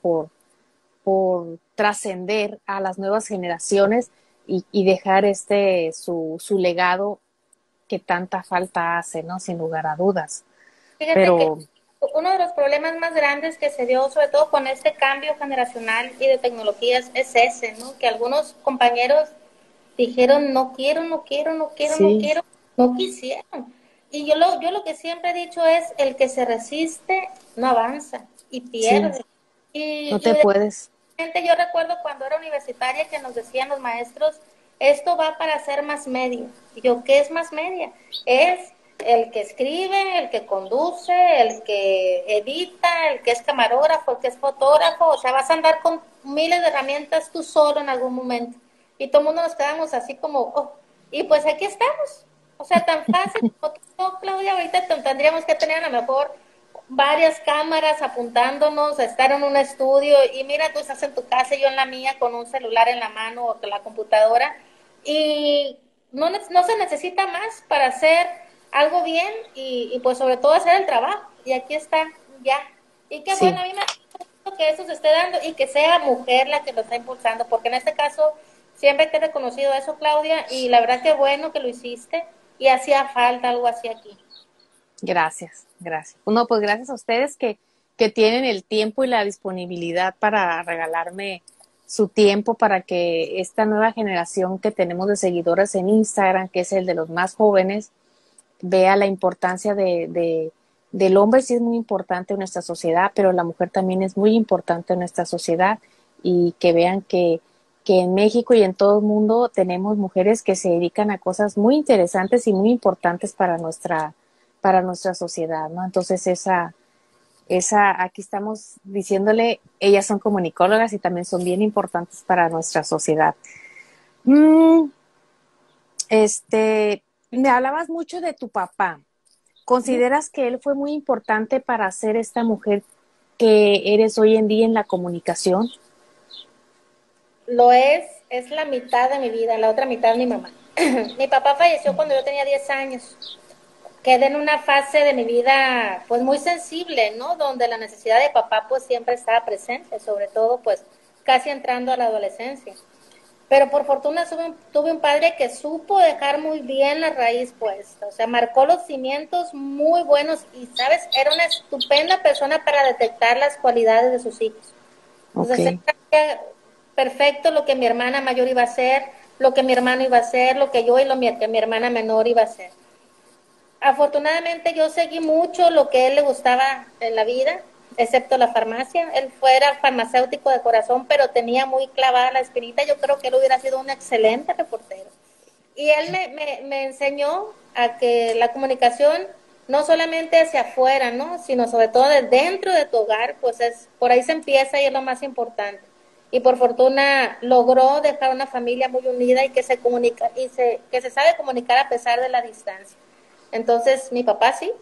A: por trascender a las nuevas generaciones y dejar su legado que tanta falta hace, ¿no? Sin lugar a dudas.
B: Fíjate que
A: Pero
B: uno de los problemas más grandes que se dio, sobre todo con este cambio generacional y de tecnologías, es ese, ¿no? Que algunos compañeros dijeron, no quiero, no quiero, no quiero, no
A: sí,
B: quiero, no quisieron. Y yo lo que siempre he dicho es, el que se resiste no avanza y
A: sí,
B: pierde.
A: no
B: Y
A: te puedes.
B: yo recuerdo cuando era universitaria que nos decían los maestros, esto va para ser más media. Y yo, ¿qué es más media? Es el que escribe, el que conduce, el que edita, el que es camarógrafo, el que es fotógrafo. O sea, vas a andar con miles de herramientas tú solo en algún momento. Y todo el mundo nos quedamos así como, oh. Y pues aquí estamos. O sea, tan fácil como tú, Claudia, ahorita tendríamos que tener a lo mejor varias cámaras apuntándonos a estar en un estudio y mira, tú estás en tu casa y yo en la mía con un celular en la mano o con la computadora y no se necesita más para hacer algo bien y pues sobre todo hacer el trabajo y aquí está, ya. Y qué bueno,
A: Sí,
B: a mí me gusta que eso se esté dando y que sea mujer la que lo está impulsando, porque en este caso siempre te he reconocido eso, Claudia, y la verdad que bueno que lo hiciste y hacía falta algo así aquí.
A: gracias, gracias. No, pues gracias a ustedes que tienen el tiempo y la disponibilidad para regalarme su tiempo para que esta nueva generación que tenemos de seguidores en Instagram, que es el de los más jóvenes, vea la importancia del hombre. Sí es muy importante en nuestra sociedad, pero la mujer también es muy importante en nuestra sociedad y que vean que en México y en todo el mundo tenemos mujeres que se dedican a cosas muy interesantes y muy importantes para nuestra sociedad, ¿no? Entonces aquí estamos diciéndole, ellas son comunicólogas y también son bien importantes para nuestra sociedad. Mm, me hablabas mucho de tu papá. ¿Consideras que él fue muy importante para ser esta mujer que eres hoy en día en la comunicación?
B: Lo es la mitad de mi vida, la otra mitad mi mamá. Mi papá falleció cuando yo tenía 10 años quedé en una fase de mi vida pues muy sensible, ¿no? Donde la necesidad de papá pues siempre estaba presente, sobre todo pues casi entrando a la adolescencia. Pero por fortuna tuve un padre que supo dejar muy bien la raíz puesta, o sea, marcó los cimientos muy buenos y, ¿sabes? Era una estupenda persona para detectar las cualidades de sus hijos.
A: Ok.
B: Entonces, él sabía perfecto lo que mi hermana mayor iba a hacer, lo que mi hermano iba a hacer, lo que yo y que mi hermana menor iba a hacer. Afortunadamente yo seguí mucho lo que a él le gustaba en la vida, excepto la farmacia. Él fuera farmacéutico de corazón, pero tenía muy clavada la espinita. Yo creo que él hubiera sido un excelente reportero. Y él me enseñó a que la comunicación no solamente hacia afuera, ¿no? Sino sobre todo de dentro de tu hogar, pues es por ahí se empieza y es lo más importante. Y por fortuna logró dejar una familia muy unida y que se comunica que se sabe comunicar a pesar de la distancia. Entonces, mi papá sí,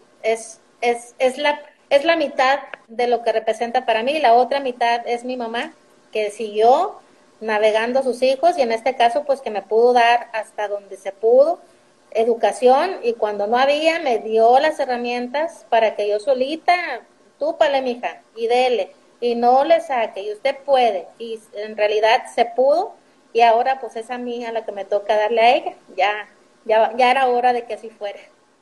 B: es la mitad de lo que representa para mí, y la otra mitad es mi mamá, que siguió navegando a sus hijos y en este caso, pues que me pudo dar hasta donde se pudo educación y cuando no había, me dio las herramientas para que yo solita, túpale, mija, y dele, y no le saque, y usted puede, y en realidad se pudo, y ahora pues es a mí a la que me toca darle a ella, ya era hora de que así fuera.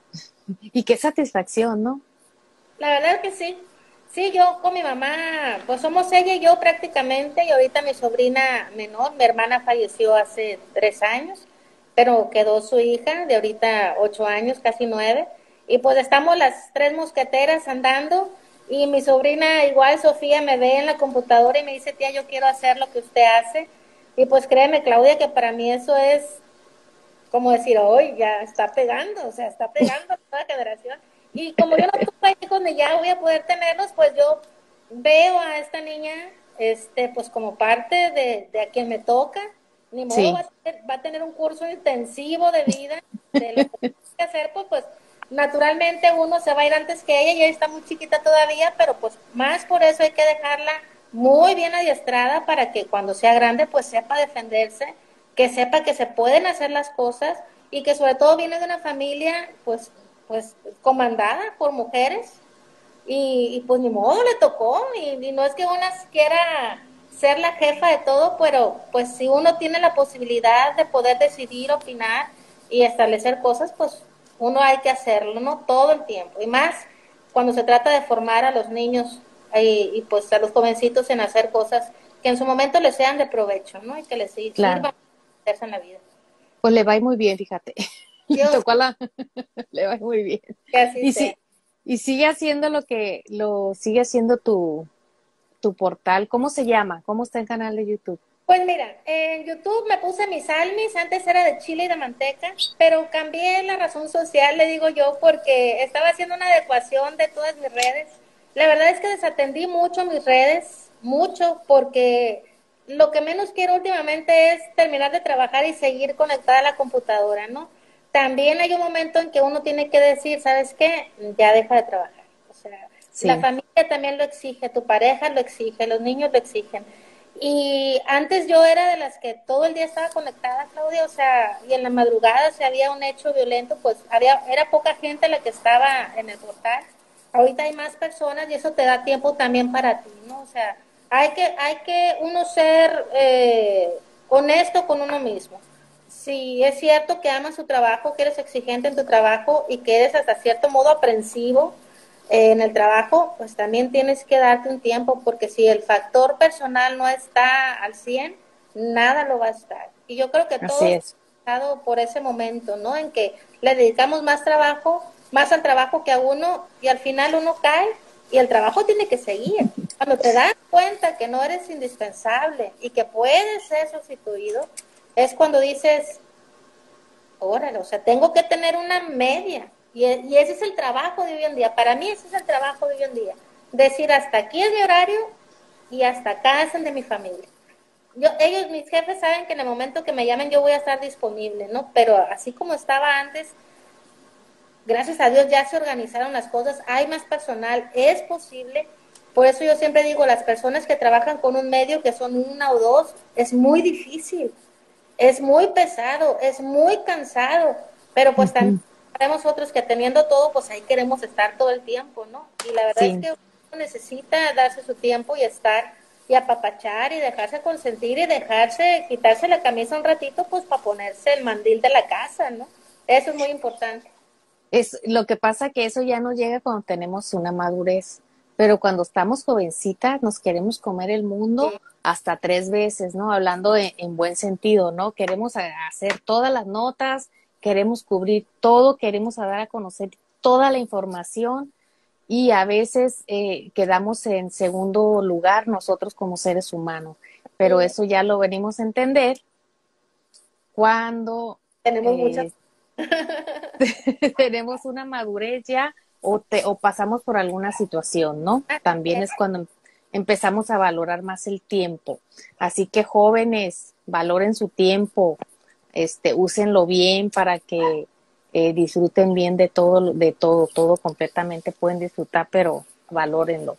A: Y qué satisfacción, ¿no?
B: La verdad que sí. Sí, yo con mi mamá, pues somos ella y yo prácticamente, y ahorita mi sobrina menor, mi hermana falleció hace 3 años, pero quedó su hija de ahorita 8 años, casi 9, y pues estamos las tres mosqueteras andando, y mi sobrina igual, Sofía, me ve en la computadora y me dice, tía, yo quiero hacer lo que usted hace, y pues créeme, Claudia, que para mí eso es como decir, hoy ya está pegando, o sea, está pegando a toda generación. Y como yo no tuve hijos ni ya voy a poder tenerlos, pues yo veo a esta niña, pues como parte de a quien me toca, ni modo
A: Sí,
B: va a tener un curso intensivo de vida, de lo que tiene que hacer, pues naturalmente uno se va a ir antes que ella, ella está muy chiquita todavía, pero pues más por eso hay que dejarla muy bien adiestrada para que cuando sea grande pues sepa defenderse, que sepa que se pueden hacer las cosas y que sobre todo viene de una familia pues comandada por mujeres y pues ni modo le tocó y no es que una quiera ser la jefa de todo, pero pues si uno tiene la posibilidad de poder decidir, opinar y establecer cosas, pues uno hay que hacerlo, ¿no? Todo el tiempo y más cuando se trata de formar a los niños y pues a los jovencitos en hacer cosas que en su momento les sean de provecho, ¿no? Y que les
A: claro.
B: sirvan en la vida.
A: Pues le va a ir muy bien, fíjate. Le
B: Dios,
A: tocó a la, le va a ir muy bien.
B: que así
A: Y
B: sea.
A: sí, y sigue haciendo lo sigue haciendo tu portal. ¿Cómo se llama? ¿Cómo está el canal de YouTube?
B: Pues mira, en YouTube me puse mis almis, antes era de chile y de manteca, pero cambié la razón social, le digo yo, porque estaba haciendo una adecuación de todas mis redes. La verdad es que desatendí mucho mis redes, mucho, porque lo que menos quiero últimamente es terminar de trabajar y seguir conectada a la computadora, ¿no? También hay un momento en que uno tiene que decir, ¿sabes qué? Ya deja de trabajar. O sea, la
A: Sí,
B: familia también lo exige, tu pareja lo exige, los niños lo exigen. Y antes yo era de las que todo el día estaba conectada, Claudia, o sea, y en la madrugada si había un hecho violento, pues era poca gente la que estaba en el portal. Ahorita hay más personas y eso te da tiempo también para ti, ¿no? O sea, hay que uno ser honesto con uno mismo. Si es cierto que amas su trabajo, que eres exigente en tu trabajo y que eres hasta cierto modo aprensivo, en el trabajo, pues también tienes que darte un tiempo, porque si el factor personal no está al 100 nada lo va a estar. Y yo creo que
A: así
B: todos hemos
A: es.
B: pasado por ese momento, ¿no? En que le dedicamos más trabajo, más al trabajo que a uno, y al final uno cae y el trabajo tiene que seguir. Cuando te das cuenta que no eres indispensable y que puedes ser sustituido, es cuando dices, órale, o sea, tengo que tener una media. Y ese es el trabajo de hoy en día. Para mí ese es el trabajo de hoy en día. Decir, hasta aquí es mi horario y hasta acá es el de mi familia. Mis jefes saben que en el momento que me llamen yo voy a estar disponible, ¿no? Pero así como estaba antes, gracias a Dios ya se organizaron las cosas, hay más personal, es posible. Por eso yo siempre digo, las personas que trabajan con un medio, que son una o dos, es muy difícil, es muy pesado, es muy cansado, pero pues también
A: Ujú.
B: vemos otros que teniendo todo, pues ahí queremos estar todo el tiempo, ¿no? Y la verdad es
A: Sí,
B: que uno necesita darse su tiempo y estar y apapachar y dejarse consentir y dejarse, quitarse la camisa un ratito, pues para ponerse el mandil de la casa, ¿no? Eso es muy importante.
A: es lo que pasa que eso ya no llega cuando tenemos una madurez, pero cuando estamos jovencitas nos queremos comer el mundo hasta 3 veces, ¿no? Hablando en buen sentido, ¿no? Queremos hacer todas las notas, queremos cubrir todo, queremos dar a conocer toda la información y a veces quedamos en segundo lugar nosotros como seres humanos, pero
B: Sí,
A: eso ya lo venimos a entender cuando
B: tenemos muchas.
A: eh, tenemos una madurez ya o pasamos por alguna situación, ¿no? También es cuando empezamos a valorar más el tiempo. Así que jóvenes, valoren su tiempo, úsenlo bien para que disfruten bien todo completamente pueden disfrutar, pero valórenlo.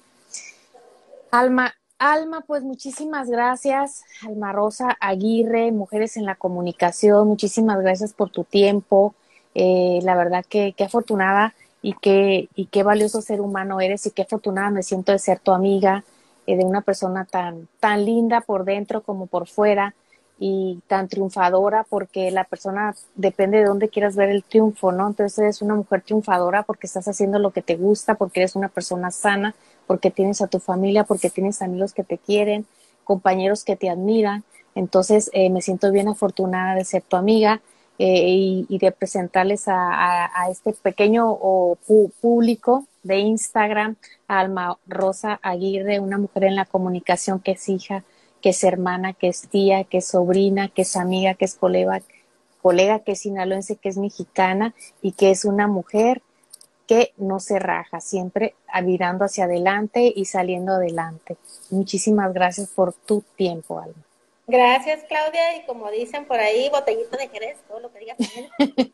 A: Alma, pues muchísimas gracias, Alma Rosa Aguirre, Mujeres en la Comunicación, muchísimas gracias por tu tiempo. La verdad que qué afortunada y qué valioso ser humano eres y qué afortunada me siento de ser tu amiga, de una persona tan linda por dentro como por fuera y tan triunfadora, porque la persona depende de dónde quieras ver el triunfo, ¿no? Entonces eres una mujer triunfadora porque estás haciendo lo que te gusta, porque eres una persona sana, porque tienes a tu familia, porque tienes amigos que te quieren, compañeros que te admiran. Entonces me siento bien afortunada de ser tu amiga y de presentarles a este pequeño público de Instagram a Alma Rosa Aguirre, una mujer en la comunicación que es hija, que es hermana, que es tía, que es sobrina, que es amiga, que es colega que es sinaloense, que es mexicana y que es una mujer que no se raja, siempre mirando hacia adelante y saliendo adelante. Muchísimas gracias por tu tiempo, Alma.
B: Gracias, Claudia, y como dicen por ahí, botellito de Jerez, todo lo que diga familia.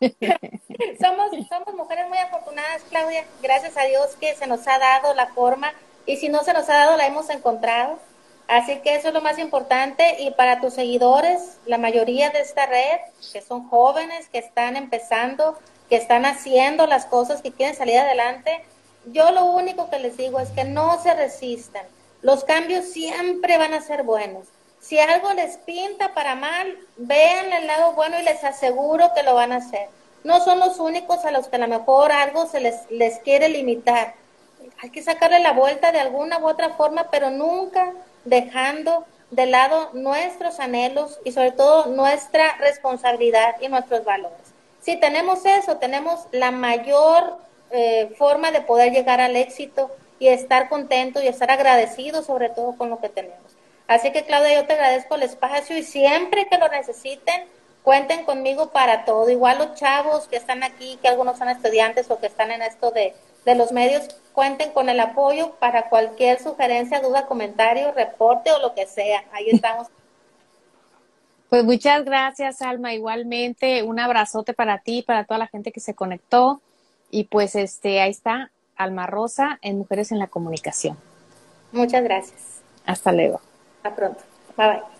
B: Somos mujeres muy afortunadas, Claudia. Gracias a Dios que se nos ha dado la forma y si no se nos ha dado, la hemos encontrado. Así que eso es lo más importante. Y para tus seguidores, la mayoría de esta red, que son jóvenes, que están empezando, que están haciendo las cosas, que quieren salir adelante, yo lo único que les digo es que no se resistan. Los cambios siempre van a ser buenos. Si algo les pinta para mal, vean el lado bueno y les aseguro que lo van a hacer. No son los únicos a los que a lo mejor algo se les quiere limitar. Hay que sacarle la vuelta de alguna u otra forma, pero nunca dejando de lado nuestros anhelos y sobre todo nuestra responsabilidad y nuestros valores. Si tenemos eso, tenemos la mayor forma de poder llegar al éxito y estar contentos y estar agradecidos sobre todo con lo que tenemos. Así que Claudia, yo te agradezco el espacio y siempre que lo necesiten, cuenten conmigo para todo. Igual los chavos que están aquí, que algunos son estudiantes o que están en esto de los medios, cuenten con el apoyo para cualquier sugerencia, duda, comentario, reporte o lo que sea. Ahí estamos.
A: Pues muchas gracias, Alma. Igualmente, un abrazote para ti, para toda la gente que se conectó. Y pues ahí está, Alma Rosa en Mujeres en la Comunicación.
B: Muchas gracias.
A: Hasta luego.
B: Hasta pronto. Bye bye.